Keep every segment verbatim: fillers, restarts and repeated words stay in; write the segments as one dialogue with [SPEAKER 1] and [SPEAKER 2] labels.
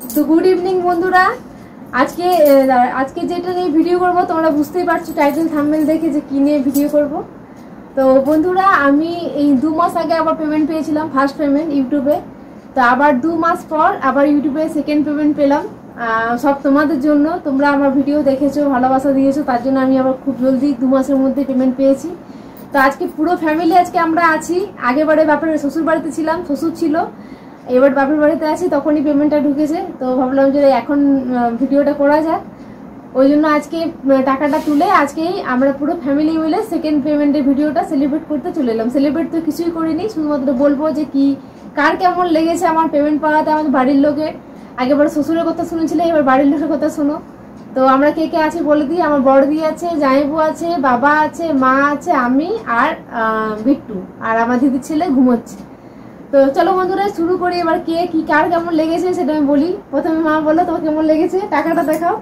[SPEAKER 1] তো good evening বন্ধুরা, আজকে আজকে যেটা নিয়ে ভিডিও করব তোমরা বুঝতেই পারছো টাইটেল থাম্বনেল দেখে যে কি নিয়ে ভিডিও করব। তো বন্ধুরা, আমি এই দু মাস আগে আবার পেমেন্ট পেয়েছিলাম, ফার্স্ট পেমেন্ট ইউটিউবে। তো আবার দু মাস পর আবার ইউটিউবে সেকেন্ড পেমেন্ট পেলাম, সব তোমাদের জন্য। তোমরা আমার ভিডিও দেখেছো, ভালোবাসা দিয়েছো, তার জন্য আমি আবার খুব জলদি দু মাসের মধ্যে পেমেন্ট পেয়েছি। তো আজকে পুরো ফ্যামিলি আজকে আমরা আছি। আগেবারে বাপের শ্বশুর বাড়িতে ছিলাম, শ্বশুর ছিল, এবার বাপের বাড়িতে আছি, তখনই পেমেন্টটা ঢুকেছে। তো ভাবলাম যে এখন ভিডিওটা করা যাক, ওই জন্য আজকে টাকাটা তুলে আজকেই আমরা পুরো ফ্যামিলি মিলে সেকেন্ড পেমেন্টের ভিডিওটা সেলিব্রেট করতে চলে এলাম। সেলিব্রেট তো কিছুই করিনি, শুধুমাত্র বলবো যে কি কার কেমন লেগেছে আমার পেমেন্ট পাওয়াতে। আমাদের বাড়ির লোকে আগেবার শ্বশুরের কথা শুনেছিলে, এবার বাড়ির লোকের কথা শোনো। তো আমরা কে কে আছে বলে দিই। আমার বড়দি আছে, জামাইবু আছে, বাবা আছে, মা আছে, আমি আর বিট্টু, আর আমার দিদির ছেলে ঘুমোচ্ছে। তো চলো বন্ধুরা শুরু করি। এবার কে কি কার কেমন লেগেছে সেটা আমি বলি। প্রথমে মা বলো তোমার কেমন লেগেছে, টাকাটা দেখাও।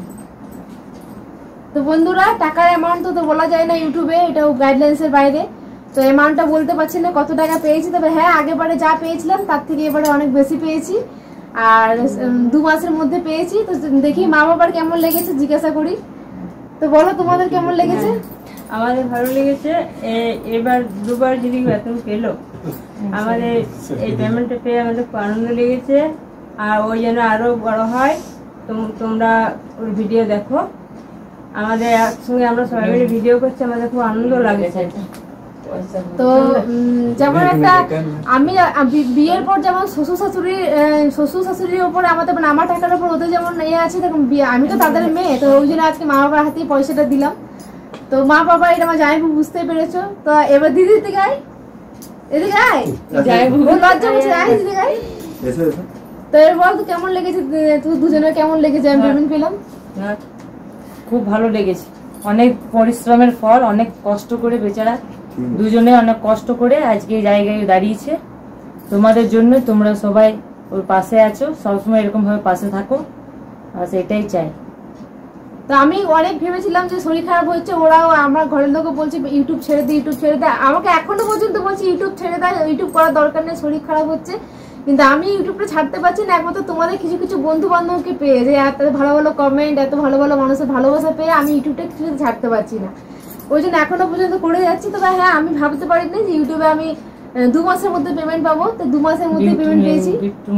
[SPEAKER 1] তো বন্ধুরা, টাকার অ্যামাউন্ট তো বলা যায় না ইউটিউবে, এটাও গাইডলাইন্সের বাইরে। তো অ্যামাউন্টটা বলতে পারছি না কত টাকা পেয়েছি, তবে হ্যাঁ আগেবারে যা পেয়েছিলাম তার থেকে এবারে অনেক বেশি পেয়েছি, আর দু মাসের মধ্যে পেয়েছি। তো দেখি মা বাবার কেমন লেগেছে জিজ্ঞাসা করি। তো বলো তোমাদের কেমন লেগেছে।
[SPEAKER 2] আমাদের ভালো লেগেছে। এবার দুবার যদি বেতন পেলো, আমাদের এই পেমেন্টটা পেয়ে আমাদের খুব আনন্দ লেগেছে, আর ওই জন্য আরো বড় হয়। তোমরা ওর ভিডিও দেখো, আমাদের একসঙ্গে আমরা সবাই মিলে ভিডিও করছি, আমাদের খুব আনন্দ লাগছে।
[SPEAKER 1] তো যেমন একটা আমি বিয়ের পর যেমন শ্বশুর শাশুড়ির শ্বশুর শাশুড়ির উপরে আমাদের মানে আমার টাকার উপর ওদের যেমন ইয়ে আছে, দেখুন আমি তো তাদের মেয়ে, তো ওই জন্য আজকে মা বাবার হাতেই পয়সাটা দিলাম। তো মা বাবা এটা আমার জামাইবু বুঝতে পেরেছো। তো এবার দিদির দিকে আয়, এদিকে আয়, জামাইবু লজ্জা করছে, আয় দিদিকে আয়। তো এর বল তো কেমন লেগেছে, তুই দুজনের কেমন লেগেছে আমি পেমেন্ট পেলাম।
[SPEAKER 3] খুব ভালো লেগেছে, অনেক পরিশ্রমের ফল, অনেক কষ্ট করে বেচারা দুজনে অনেক কষ্ট করে আজকে এই জায়গায় দাঁড়িয়েছে তোমাদের জন্য। তোমরা সবাই ওর পাশে আছো, সবসময় এরকম ভাবে পাশে থাকো, আর সেটাই চাই।
[SPEAKER 1] তো আমি অনেক ভেবেছিলাম যে শরীর খারাপ হচ্ছে, ওরাও আমার ঘরের লোকও বলছে ইউটিউব ছেড়ে দে, ইউটিউব ছেড়ে দেয়। আমাকে এখনো পর্যন্ত বলছে ইউটিউব ছেড়ে দেয়, ইউটিউব করার দরকার নেই, শরীর খারাপ হচ্ছে। কিন্তু আমি ইউটিউবটা ছাড়তে পারছি না, একমাত্র তোমাদের কিছু কিছু বন্ধু বান্ধবকে পেয়ে, যে এত ভালো ভালো কমেন্ট, এত ভালো ভালো মানুষের ভালোবাসা পেয়ে আমি ইউটিউবটা কিছু ছাড়তে পারছি না, ওই জন্য এখনো পর্যন্ত করে যাচ্ছি। তবে হ্যাঁ আমি ভাবতে পারিনি যে ইউটিউবে আমি দু মাসের মধ্যে পেমেন্ট পাবো। তো দু মাসের মধ্যে পেমেন্ট পেয়েছি।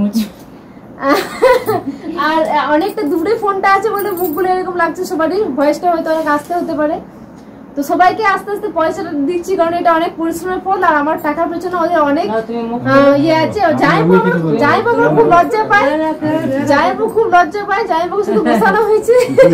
[SPEAKER 1] আর অনেকটা দূরে ফোনটা আছে বলে মুখগুলো এরকম লাগছে সবারই, ভয়েসটা হয়তো অনেক আসতে হতে পারে। তো সবাইকে আস্তে আস্তে পয়সাটা দিচ্ছি, কারণ এটা অনেক পরিশ্রমের ফল, আর আমার টাকার পেছনে ওদের অনেক ইয়ে আছে। জামাইবু জামাইবু খুব লজ্জা পায়, জামাইবু খুব লজ্জা পায়, জামাইবু শুধু বসানো হয়েছে।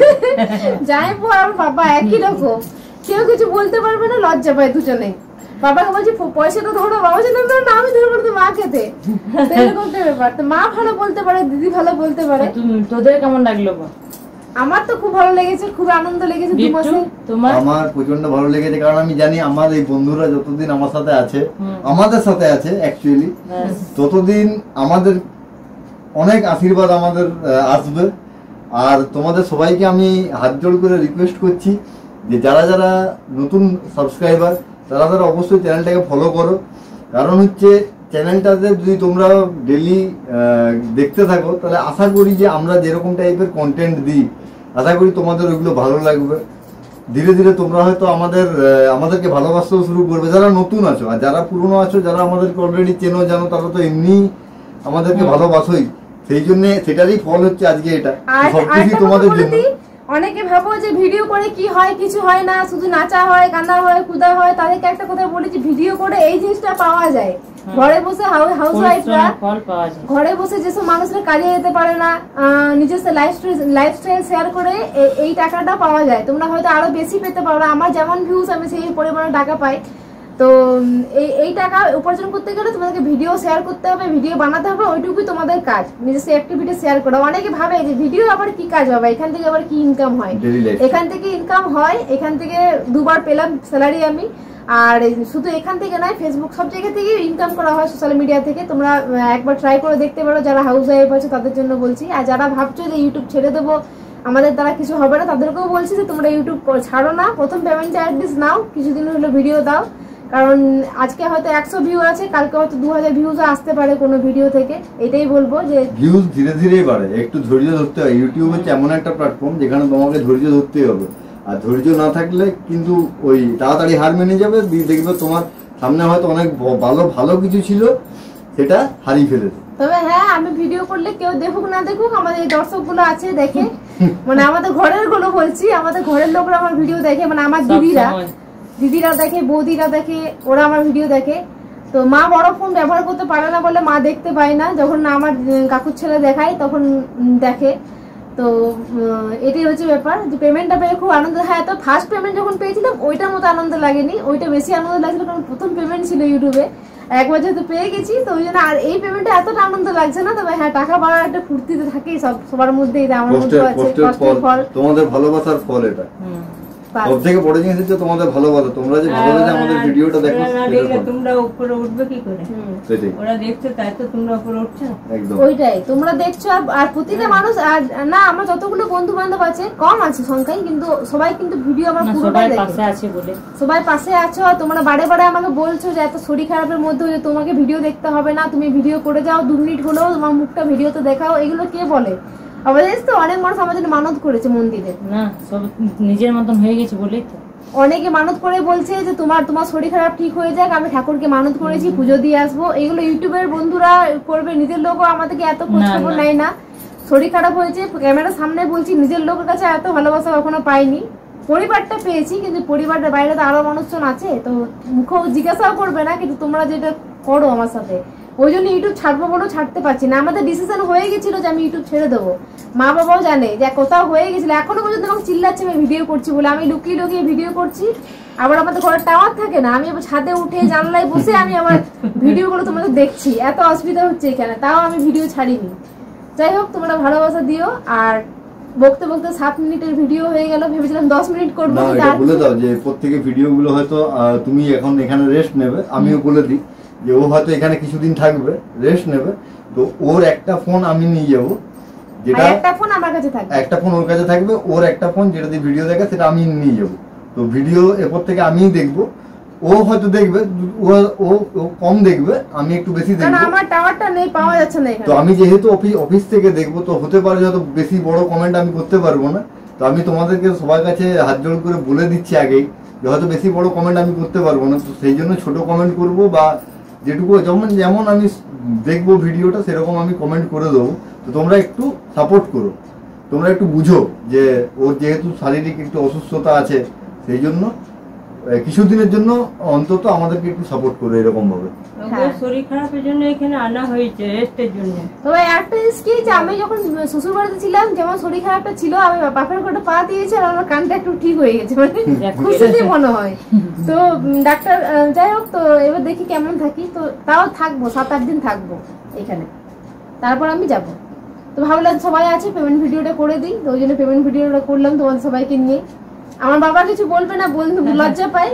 [SPEAKER 1] জামাইবু আর বাবা একই রকম, কেউ কিছু বলতে পারবে না, লজ্জা পায় দুজনে। বাবাকে বলছি পয়সাটা ধরো, বাবা বলছে না আমি ধরবো, তো মা খেতে, এরকম একটা ব্যাপার। তো মা ভালো বলতে পারে, দিদি ভালো বলতে পারে।
[SPEAKER 3] তোদের কেমন লাগলো?
[SPEAKER 1] আমার তো খুব ভালো লেগেছে, খুব আনন্দ লেগেছে।
[SPEAKER 4] আমার প্রচন্ড ভালো লেগেছে, কারণ আমি জানি আমার এই বন্ধুরা যতদিন আমার সাথে আছে, আমাদের সাথে আছে অ্যাকচুয়ালি, ততদিন আমাদের অনেক আশীর্বাদ আমাদের আসবে। আর তোমাদের সবাইকে আমি হাত জোড় করে রিকোয়েস্ট করছি যে যারা যারা নতুন সাবস্ক্রাইবার তারা তারা অবশ্যই চ্যানেলটাকে ফলো করো, কারণ হচ্ছে চ্যানেলটাতে যদি তোমরা ডেলি দেখতে থাকো তাহলে আশা করি যে আমরা যেরকম টাইপের কন্টেন্ট দিই, আশা করি তোমাদের ওইগুলো ভালো লাগবে। ধীরে ধীরে তোমরা হয়তো আমাদের আমাদেরকে ভালোবাসতেও শুরু করবে, যারা নতুন আছো। আর যারা পুরনো আছো, যারা আমাদেরকে অলরেডি চেনো জানো, তারা তো এমনি আমাদেরকে ভালোবাসোই, সেই জন্য সেটারই ফল হচ্ছে আজকে এটা। সবকিছু তোমাদের জন্য।
[SPEAKER 1] অনেকে ভাবো যে ভিডিও করে কি হয়, কিছু হয় না, শুধু নাচা হয়, কান্না হয়, কুদা হয়। তাদেরকে একটা কথা বলি যে ভিডিও করে এই জিনিসটা পাওয়া যায়। ঘরে বসে হাউস ওয়াইফরা ঘরে বসে যেসব মানুষরা কাজে যেতে পারে না, নিজস্ব লাইফস্টাইল শেয়ার করে এই টাকাটা পাওয়া যায়। তোমরা হয়তো আরো বেশি পেতে পারো, আমার যেমন ভিউজ আমি সেই পরিমাণে টাকা পাই। তো এই এই টাকা উপার্জন করতে গেলে তোমাদেরকে ভিডিও শেয়ার করতে হবে, ভিডিও বানাতে হবে, ওইটুকুই তোমাদের কাজ, নিজস্ব অ্যাক্টিভিটি শেয়ার করা। অনেকে ভাবে যে ভিডিও আবার কি কাজ হবে, এখান থেকে আবার কি ইনকাম হয়। এখান থেকে ইনকাম হয়, এখান থেকে দুবার পেলাম স্যালারি আমি। আর শুধু এখান থেকে নয়, ফেসবুক সব জায়গা থেকে ইনকাম করা হয়, সোশ্যাল মিডিয়া থেকে। তোমরা একবার ট্রাই করে দেখতে পারো, যারা হাউস ওয়াইফ আছে তাদের জন্য বলছি। আর যারা ভাবছো যে ইউটিউব ছেড়ে দেবো, আমাদের দ্বারা কিছু হবে না, তাদেরকেও বলছি যে তোমরা ইউটিউব ছাড়ো না, প্রথম পেমেন্টটা অ্যাটলিস্ট নাও, কিছুদিন হলো ভিডিও দাও, কারণ আজকে হয়তো একশো ভিউ আছে, কালকে হয়তো দু হাজার ভিউজ আসতে পারে কোনো ভিডিও থেকে। এটাই বলবো যে
[SPEAKER 4] ভিউজ ধীরে ধীরেই বাড়ে, একটু ধৈর্য ধরতে হয়। ইউটিউব হচ্ছে এমন একটা প্ল্যাটফর্ম যেখানে তোমাকে ধৈর্য ধরতেই হবে, আর ধৈর্য না থাকলে কিন্তু ওই তাড়াতাড়ি হার মেনে যাবে। দেখবে তোমার সামনে হয়তো অনেক ভালো ভালো কিছু ছিল, সেটা হারিয়ে ফেলেছে।
[SPEAKER 1] তবে হ্যাঁ, আমি ভিডিও করলে কেউ দেখুক না দেখুক, আমাদের এই দর্শকগুলো আছে দেখে, মানে আমাদের ঘরের গুলো বলছি, আমাদের ঘরের লোকরা আমার ভিডিও দেখে, মানে আমার দিদিরা দিদিরা দেখে, বৌদিরা দেখে, ওরা আমার ভিডিও দেখে। তো মা বড় ফোন ব্যবহার করতে পারে না বলে মা দেখতে পায় না, যখন আমার কাকুর ছেলে দেখায় তখন দেখে। তো এটাই হচ্ছে ব্যাপার, যে পেমেন্টটা পেয়ে খুব আনন্দ। হ্যাঁ, তো ফার্স্ট পেমেন্ট যখন পেয়েছিলাম ওইটার মতো আনন্দ লাগেনি, ওইটা বেশি আনন্দ লাগছিল কারণ প্রথম পেমেন্ট ছিল ইউটিউবে, একবার যেহেতু পেয়ে গেছি তো ওই জন্য। আর এই পেমেন্টে এতটা আনন্দ লাগছে না, তবে হ্যাঁ টাকা বাড়ার একটা ফুর্তিতে থাকেই সব সবার মধ্যে, আমার মধ্যে আছে কষ্টের ফল,
[SPEAKER 4] তোমাদের ভালোবাসার ফল এটা। সব থেকে বড় জিনিস হচ্ছে তোমাদের ভালোবাসা, তোমরা যে ভালোবাসে আমাদের ভিডিওটা দেখো,
[SPEAKER 2] তোমরা উপরে উঠবে কি করে? ওরা দেখছো তাই তো তোমরা উপরে উঠছো।
[SPEAKER 4] একদম
[SPEAKER 1] ওইটাই, তোমরা দেখছো। আর প্রতিটা মানুষ, আর না আমার যতগুলো বন্ধু বান্ধব আছে, কম আছে সংখ্যায়, কিন্তু সবাই কিন্তু ভিডিও আমার পুরোটাই দেখে, সবাই পাশে আছো। আর তোমরা বারে বারে আমাকে বলছো যে এত শরীর খারাপের মধ্যে তোমাকে ভিডিও দেখতে হবে না, তুমি ভিডিও করে যাও, দু মিনিট হলেও তোমার মুখটা ভিডিওতে দেখাও। এগুলো কে বলে? আবার জানিস তো, অনেক মানুষ আমাদের মানত করেছে মন্দিরে,
[SPEAKER 3] না সব নিজের মতন হয়ে গেছে বলেই তো
[SPEAKER 1] অনেকে মানত করে বলছে যে তোমার তোমার শরীর খারাপ ঠিক হয়ে যাক, আমি ঠাকুরকে মানত করেছি, পুজো দিয়ে আসবো। এগুলো ইউটিউবের বন্ধুরা করবে, নিজের লোকও আমাদেরকে এত খোঁজ খবর নেয় না। শরীর খারাপ হয়েছে ক্যামেরার সামনে বলছি, নিজের লোকের কাছে এত ভালোবাসা কখনো পাইনি। পরিবারটা পেয়েছি, কিন্তু পরিবারের বাইরে তো আরো মানুষজন আছে, তো মুখও জিজ্ঞাসাও করবে না, কিন্তু তোমরা যেটা করো আমার সাথে, ওই জন্য ইউটিউব ছাড়বো বলেও ছাড়তে পারছি না। আমাদের ডিসিশন হয়ে গেছিল যে আমি ইউটিউব ছেড়ে দেবো, মা বাবাও জানে যে কোথাও হয়ে গেছিল, এখনো পর্যন্ত আমাকে চিল্লাচ্ছে আমি ভিডিও করছি বলে। আমি লুকিয়ে লুকিয়ে ভিডিও করছি, আবার আমাদের ঘরের টাওয়ার থাকে না, আমি আবার ছাদে উঠে জানলায় বসে আমি আমার ভিডিও গুলো তোমাদের দেখছি, এত অসুবিধা হচ্ছে এখানে, তাও আমি ভিডিও ছাড়িনি। যাই হোক, তোমরা ভালোবাসা দিও। আর বকতে বকতে সাত মিনিটের ভিডিও হয়ে গেল, ভেবেছিলাম দশ মিনিট করবো।
[SPEAKER 4] বলে দাও যে প্রত্যেকে ভিডিও গুলো হয়তো তুমি এখন এখানে রেস্ট নেবে, আমিও বলে দিই যে ও হয়তো এখানে কিছুদিন থাকবে, রেস্ট নেবে, তো ওর একটা ফোন আমি নিয়ে যাবো, যেটা
[SPEAKER 1] একটা ফোন আমার কাছে থাকবে,
[SPEAKER 4] একটা ফোন ওর কাছে থাকবে, ওর একটা ফোন যেটা দিয়ে ভিডিও দেখে সেটা আমি নিয়ে যাবো। তো ভিডিও এরপর থেকে আমিই দেখবো, ও হয়তো দেখবে, ও ও কম দেখবে, আমি একটু বেশি দেখবো,
[SPEAKER 1] আমার টাওয়ারটা নেই, পাওয়া যাচ্ছে না এখানে।
[SPEAKER 4] তো আমি যেহেতু অফিস অফিস থেকে দেখবো, তো হতে পারে হয়তো বেশি বড় কমেন্ট আমি করতে পারবো না। তো আমি তোমাদেরকে সবার কাছে হাত জোড় করে বলে দিচ্ছি আগেই যে হয়তো বেশি বড় কমেন্ট আমি করতে পারবো না, তো সেই জন্য ছোট কমেন্ট করবো, বা যেটুকু যেমন যেমন আমি দেখবো ভিডিওটা সেরকম আমি কমেন্ট করে দেবো। তো তোমরা একটু সাপোর্ট করো, তোমরা একটু বুঝো যে ওর যেহেতু শারীরিক একটু অসুস্থতা আছে, সেই জন্য কিছুদিনের জন্য অন্তত আমাদেরকে একটু সাপোর্ট করো এরকম ভাবে।
[SPEAKER 2] শরীর খারাপের জন্য এখানে আনা হয়েছে, রেস্টের জন্য।
[SPEAKER 1] তবে একটা জিনিস কি, যে আমি যখন শ্বশুর বাড়িতে ছিলাম, যেমন শরীর খারাপটা ছিল, আমি বাপের ঘরে পা দিয়েছি আর আমার কানটা একটু ঠিক হয়ে গেছে, মানে খুশিতে মনে হয়। তো ডাক্তার, যাই হোক, তো এবার দেখি কেমন থাকি। তো তাও থাকবো, সাত আট দিন থাকবো এখানে, তারপর আমি যাব। তো ভাবলাম সবাই আছে, পেমেন্ট ভিডিওটা করে দিই, তো ওই জন্য পেমেন্ট ভিডিওটা করলাম তোমাদের সবাইকে নিয়ে। আমার বাবা কিছু বলবে না, বলতে লজ্জা পাই,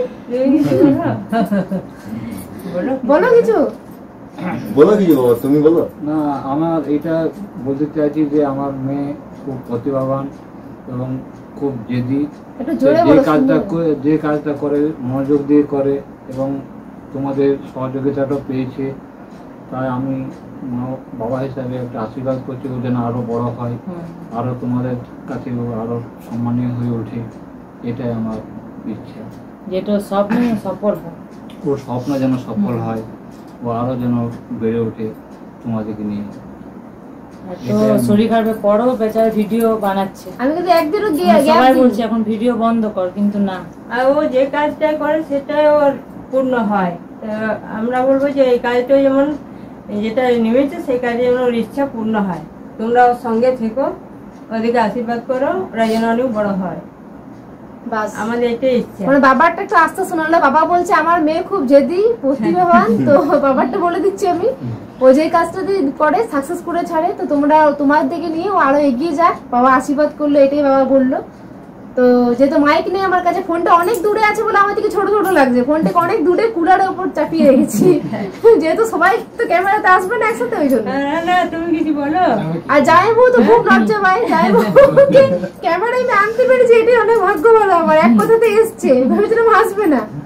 [SPEAKER 1] বলো কিছু
[SPEAKER 4] বলো কিছু বাবা, তুমি বলো
[SPEAKER 5] না। আমার এটা বলতে চাইছি যে আমার মেয়ে খুব প্রতিভাবান এবং খুব জেদি, যে কাজটা যে কাজটা করে মনোযোগ দিয়ে করে, এবং তোমাদের সহযোগিতাটা পেয়েছে, তাই আমি বাবা হিসাবে একটা আশীর্বাদ করছি ও যেন আরো বড় হয়, আরো তোমাদের কাছে আরো সম্মানীয় হয়ে ওঠে, এটাই আমার ইচ্ছা।
[SPEAKER 3] যেটা স্বপ্ন সফল হয়,
[SPEAKER 5] ওর স্বপ্ন যেন সফল হয়, ও আরো যেন বেড়ে ওঠে তোমাদেরকে নিয়ে।
[SPEAKER 3] তো শরীর খারাপের পরও বেচারা ভিডিও বানাচ্ছে,
[SPEAKER 1] আমি কিন্তু একদিনও
[SPEAKER 3] সবাই বলছে এখন ভিডিও বন্ধ কর, কিন্তু না,
[SPEAKER 2] আর ও যে কাজটা করে সেটাই ওর পূর্ণ হয়। আমরা বলবো যে এই কাজটা যেমন যেটা নেমেছে সেই কাজে যেন ওর ইচ্ছা পূর্ণ হয়। তোমরা ওর সঙ্গে থেকো, ওদেরকে আশীর্বাদ করো, ওরা যেন অনেক বড় হয়, আমাদের এটাই ইচ্ছা।
[SPEAKER 1] মানে বাবারটা একটু আস্তে শোনালো, বাবা বলছে আমার মেয়ে খুব জেদি প্রতিভাবান, তো বাবারটা বলে দিচ্ছি আমি, ও যে কাজটা করে সাকসেস করে ছাড়ে, তো তোমরা তোমার দিকে নিয়ে ও আরো এগিয়ে যাক। বাবা আশীর্বাদ করলো, এটাই বাবা বললো। তো যেহেতু মাইক নেই আমার কাছে, ফোনটা অনেক দূরে আছে বলে আমার দিকে ছোট ছোট লাগছে, ফোনটাকে অনেক দূরে কুলারের উপর চাপিয়ে রেখেছি, যেহেতু সবাই তো ক্যামেরাতে আসবে না একসাথে, ওই জন্য।
[SPEAKER 2] তুমি কিছু বলো।
[SPEAKER 1] আর যাইবো তো খুব লজ্জা পাই, যাইবো ক্যামেরায় আমি আনতে পেরেছি, এটাই অনেক ভাগ্য ভালো আমার, এক কথাতে এসছে, ভেবেছিলাম আসবে না।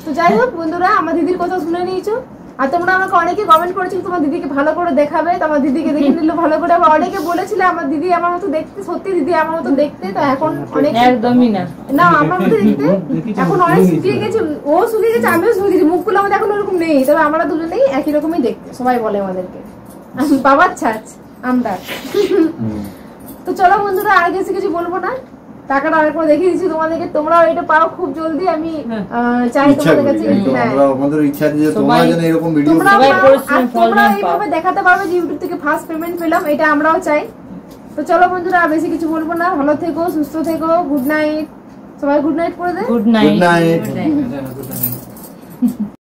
[SPEAKER 1] তো যাই হোক বন্ধুরা, আমার দিদির কথা শুনে নিয়েছো। আর তোমরা আমাকে অনেকে কমেন্ট করেছিল তোমার দিদিকে ভালো করে দেখাবে, তো আমার দিদিকে দেখে নিল ভালো করে। আবার অনেকে বলেছিল আমার দিদি আমার মতো দেখতে, সত্যি দিদি আমার মতো দেখতে। তো এখন অনেক
[SPEAKER 3] একদমই না
[SPEAKER 1] না আমার মতো দেখতে, এখন অনেক শুকিয়ে গেছে, ও শুকিয়ে গেছে, আমিও শুকিয়ে গেছি, মুখগুলো আমাদের এখন ওরকম নেই, তবে আমরা দুজনেই একই রকমই দেখতে, সবাই বলে আমাদেরকে বাবার ছাঁচ আমরা। তো চলো বন্ধুরা, আর বেশি কিছু বলবো না, টাকাটা আরেকবার দেখিয়ে দিচ্ছি তোমাদেরকে, তোমরাও এটা পাও খুব জলদি। আমি চাই তোমাদের কাছে, হ্যাঁ
[SPEAKER 4] আমাদের ইচ্ছা আছে যে তোমরা যেন এরকম ভিডিও
[SPEAKER 1] তোমরা তোমরা এইভাবে দেখাতে পারবে যে ইউটিউব থেকে ফার্স্ট পেমেন্ট পেলাম, এটা আমরাও চাই। তো চলো বন্ধুরা, আর বেশি কিছু বলবো না, ভালো থেকো, সুস্থ থেকো, গুড নাইট, সবাই গুড নাইট করে দে,
[SPEAKER 3] গুড নাইট।
[SPEAKER 4] Good night.